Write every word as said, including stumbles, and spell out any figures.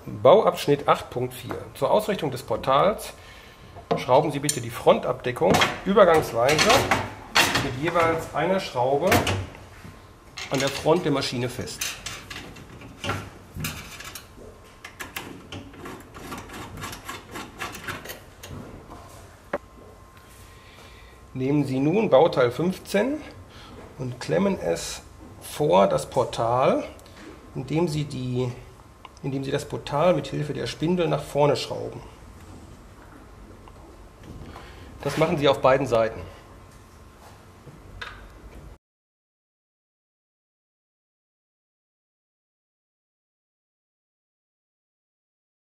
Bauabschnitt acht Punkt vier. Zur Ausrichtung des Portals schrauben Sie bitte die Frontabdeckung übergangsweise mit jeweils einer Schraube an der Front der Maschine fest. Nehmen Sie nun Bauteil fünfzehn und klemmen es vor das Portal, indem Sie, die, indem Sie das Portal mit Hilfe der Spindel nach vorne schrauben. Das machen Sie auf beiden Seiten.